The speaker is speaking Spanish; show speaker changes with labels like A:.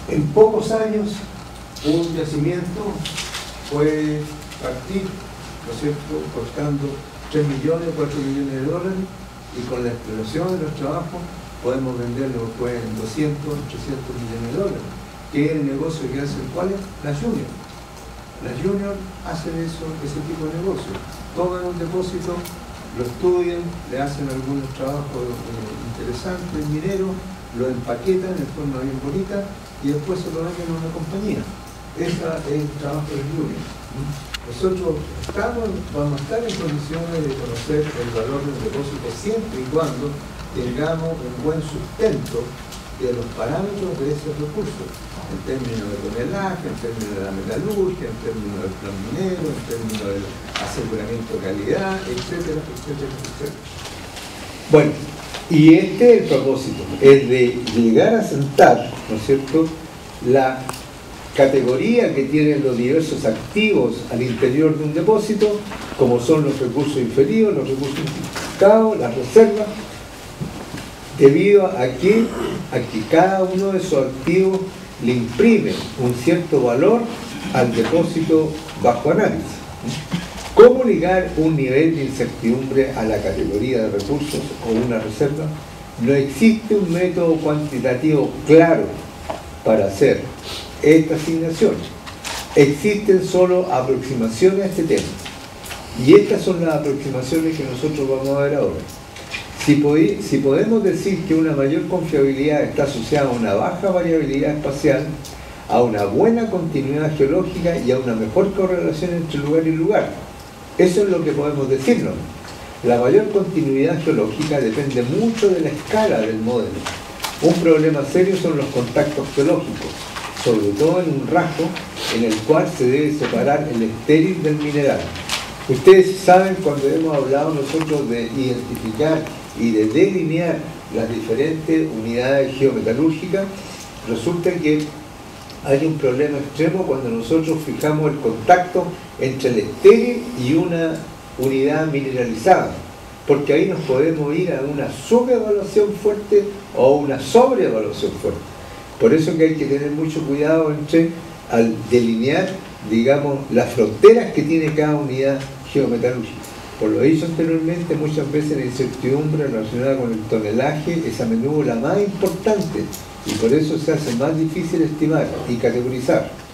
A: En pocos años, un yacimiento puede partir, ¿no es cierto?, costando 3 millones, 4 millones de dólares, y con la exploración de los trabajos podemos venderlo pues, en 200, 300 millones de dólares, que es el negocio que hacen cuáles, las juniors. Las juniors hacen ese tipo de negocio. Toman un depósito, lo estudian, le hacen algunos trabajos interesantes, mineros, lo empaquetan de forma bien bonita y después se lo venden a una compañía. Ese es el trabajo del junior. Nosotros vamos a estar en condiciones de conocer el valor del depósito siempre y cuando tengamos un buen sustento de los parámetros de ese recurso, en términos de tonelaje, en términos de la metalurgia, en términos del plan minero, en términos del aseguramiento de calidad, etcétera, etcétera, etcétera. Bueno, y este es el propósito, es de llegar a sentar, ¿no es cierto?, la categoría que tienen los diversos activos al interior de un depósito, como son los recursos inferidos, los recursos identificados, las reservas, debido a que cada uno de esos activos le imprime un cierto valor al depósito bajo análisis. ¿Cómo ligar un nivel de incertidumbre a la categoría de recursos o una reserva? No existe un método cuantitativo claro para hacer esta asignación. Existen solo aproximaciones a este tema. Y estas son las aproximaciones que nosotros vamos a ver ahora. Si podemos decir que una mayor confiabilidad está asociada a una baja variabilidad espacial, a una buena continuidad geológica y a una mejor correlación entre lugar y lugar. Eso es lo que podemos decirnos. La mayor continuidad geológica depende mucho de la escala del modelo. Un problema serio son los contactos geológicos, sobre todo en un rasgo en el cual se debe separar el estéril del mineral. Ustedes saben, cuando hemos hablado nosotros de identificar y de delinear las diferentes unidades geometalúrgicas, resulta que hay un problema extremo cuando nosotros fijamos el contacto entre el estéril y una unidad mineralizada, porque ahí nos podemos ir a una subevaluación fuerte o una sobreevaluación fuerte. Por eso que hay que tener mucho cuidado al delinear, digamos, las fronteras que tiene cada unidad geometalúrgica. Por lo dicho anteriormente, muchas veces la incertidumbre relacionada con el tonelaje es a menudo la más importante y por eso se hace más difícil estimar y categorizar.